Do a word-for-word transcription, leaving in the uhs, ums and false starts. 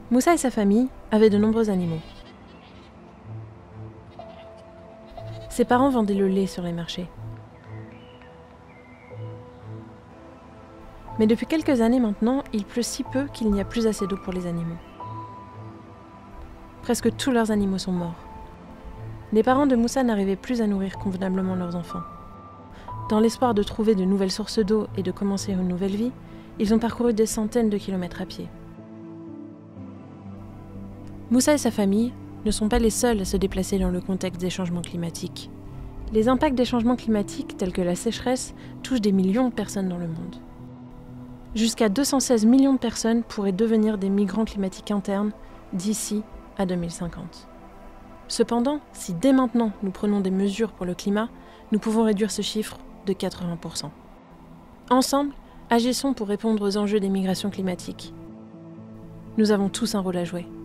Moussa et sa famille avaient de nombreux animaux. Ses parents vendaient le lait sur les marchés. Mais depuis quelques années maintenant, il pleut si peu qu'il n'y a plus assez d'eau pour les animaux. Presque tous leurs animaux sont morts. Les parents de Moussa n'arrivaient plus à nourrir convenablement leurs enfants. Dans l'espoir de trouver de nouvelles sources d'eau et de commencer une nouvelle vie, ils ont parcouru des centaines de kilomètres à pied. Moussa et sa famille ne sont pas les seuls à se déplacer dans le contexte des changements climatiques. Les impacts des changements climatiques, tels que la sécheresse, touchent des millions de personnes dans le monde. Jusqu'à deux cent seize millions de personnes pourraient devenir des migrants climatiques internes d'ici à deux mille cinquante. Cependant, si dès maintenant nous prenons des mesures pour le climat, nous pouvons réduire ce chiffre de quatre-vingts pour cent. Ensemble, agissons pour répondre aux enjeux des migrations climatiques. Nous avons tous un rôle à jouer.